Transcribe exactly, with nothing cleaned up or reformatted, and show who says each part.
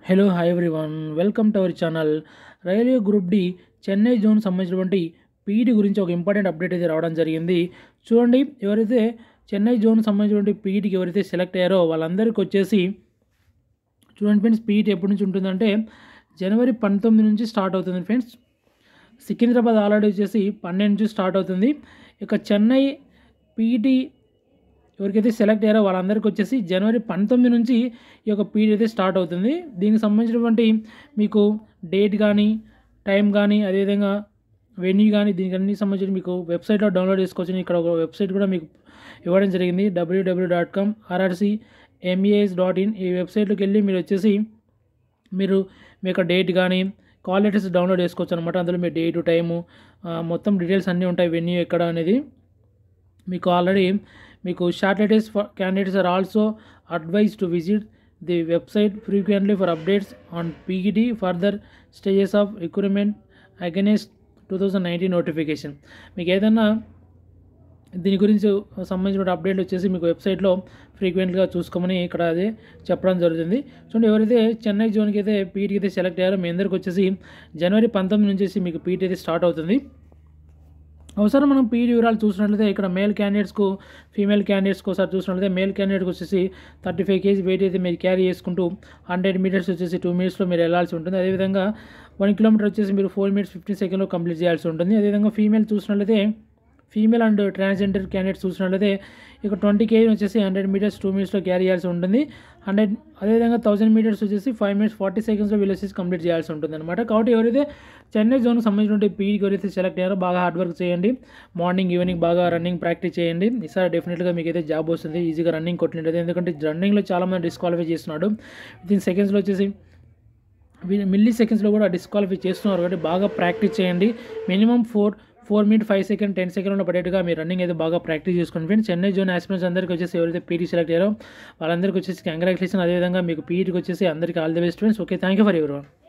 Speaker 1: Hello hi everyone, welcome to our channel. Railway group D Chennai zone సంబంధించినటువంటి PET గురించి ఒక important update అయితే రావడం జరిగింది. చూడండి, ఎవరైతే చెన్నై జోన్ సంబంధించినటువంటి పీఈటీకి ఎవరైతే సెలెక్ట్ అయ్యారో వాళ్ళందరికీ వచ్చేసి చూడండి ఫ్రెండ్స్, పీఈటీ ఎప్పటి నుంచి ఉంటుందంటే జనవరి పంతొమ్మిది నుంచి స్టార్ట్ అవుతుంది ఫ్రెండ్స్. సికింద్రాబాద్ ఆల్రెడీ వచ్చేసి పన్నెండు నుంచి స్టార్ట్ అవుతుంది. ఇక చెన్నై పీఈటీ ఎవరికైతే సెలెక్ట్ అయ్యారో వాళ్ళందరికీ వచ్చేసి జనవరి పంతొమ్మిది నుంచి ఈ యొక్క పీరియడ్ అయితే స్టార్ట్ అవుతుంది. దీనికి సంబంధించినటువంటి మీకు డేట్ కానీ టైం కానీ అదేవిధంగా వెన్యూ కానీ దీనికి అన్ని సంబంధించి మీకు వెబ్సైట్లో డౌన్లోడ్ చేసుకోవచ్చు. ఇక్కడ ఒక వెబ్సైట్ కూడా మీకు ఇవ్వడం జరిగింది, WW dot com RRC MES dot in. ఈ వెబ్సైట్లోకి వెళ్ళి మీరు వచ్చేసి మీరు మీ యొక్క డేట్ కానీ కాల్ లెటర్స్ డౌన్లోడ్ చేసుకోవచ్చు అనమాట. అందులో మీ డేటు టైము మొత్తం డీటెయిల్స్ అన్నీ ఉంటాయి, వెన్యూ ఎక్కడ అనేది మీకు ఆల్రెడీ మీకు short letters for candidates are also advise to visit the website frequently for updates on PET further stages of recruitment against two thousand nineteen notification. మీకు ఏదైనా దీని గురించి సంబంధించిన అప్డేట్ వచ్చేసి మీకు వెబ్సైట్లో ఫ్రీక్వెంట్గా చూసుకోమని ఇక్కడ అదే చెప్పడం జరుగుతుంది. చూడండి, ఎవరైతే చెన్నై జోన్కి అయితే పీఈటీకి అయితే సెలెక్ట్ అయ్యారో మీ అందరికి వచ్చేసి జనవరి పంతొమ్మిది నుంచి మీకు పీఈటీ అయితే స్టార్ట్ అవుతుంది. అవసరం మనం పీఈటీ వివరాలు చూసినట్లయితే ఇక్కడ మేల్ క్యాండిడేట్స్కు ఫీమేల్ క్యాండిడేట్స్కి ఒకసారి చూసినట్లయితే మేల్ క్యాండిడేట్కి వచ్చేసి థర్టీ ఫైవ్ కేజీ వెయిట్ అయితే మీరు క్యారీ చేసుకుంటూ హండ్రెడ్ మీటర్స్ వచ్చేసి టూ మినిట్స్లో మీరు వెళ్ళాల్సి ఉంటుంది. అదేవిధంగా వన్ కిలోమీటర్ వచ్చేసి మీరు ఫోర్ మినిట్స్ ఫిఫ్టీన్ సెకండ్లో కంప్లీట్ చేయాల్సి ఉంటుంది. అదేవిధంగా ఫీమేల్ చూసినట్లయితే ఫీమేల్ అండ్ ట్రాన్స్జెండర్ క్యాండిడేట్స్ చూసినట్లయితే ఇక ట్వంటీ కేజీ వచ్చేసి హండ్రెడ్ మీటర్స్ టూ మినిట్స్లో క్యారీ చేయాల్సి ఉంటుంది. హండ్రెడ్ అదేవిధంగా థౌసండ్ మీటర్స్ వచ్చేసి ఫైవ్ మినిట్స్ ఫార్టీ సెకండ్స్లో వీళ్ళు వచ్చేసి కంప్లీట్ చేయాల్సి ఉంటుంది అనమాట. కాబట్టి ఎవరైతే చెన్నై జోన్కి సంబంధించిన పీఈటీకి ఎవరైతే సెలెక్ట్ అయ్యారో బాగా హార్డ్ వర్క్ చేయండి, మార్నింగ్ ఈవినింగ్ బాగా రన్నింగ్ ప్రాక్టీస్ చేయండి. ఈసారి డెఫినెట్గా మీకు అయితే జాబ్ వస్తుంది, ఈజీగా రన్నింగ్ కొట్టినట్టు. ఎందుకంటే రన్నింగ్లో చాలామంది డిస్క్వాలిఫై చేస్తున్నాడు, విత్ ఇన్ సెకండ్స్లో వచ్చేసి మిల్లీ సెకండ్స్లో కూడా డిస్క్వాలిఫై చేస్తున్నారు. కాబట్టి బాగా ప్రాక్టీస్ చేయండి. Minimum four four minute five second ten సెకండ్లో పడేట్టుగా మీరు రన్నింగ్ అయితే బాగా ప్రాక్టీస్ చేసుకోండి ఫ్రెండ్స్. చెన్నై జోన్ ఆస్పిరెంట్స్ అందరికీ వచ్చేసి ఎవరైతే పీఈటీ సెలెక్ట్ అయ్యారో వాళ్ళందరికీ వచ్చేసి కంగ్రాచులేషన్. అదేవిధంగా మీకు పీఈటీకి వచ్చేసి అందరికీ all the best friends. Okay, thank you for everyone.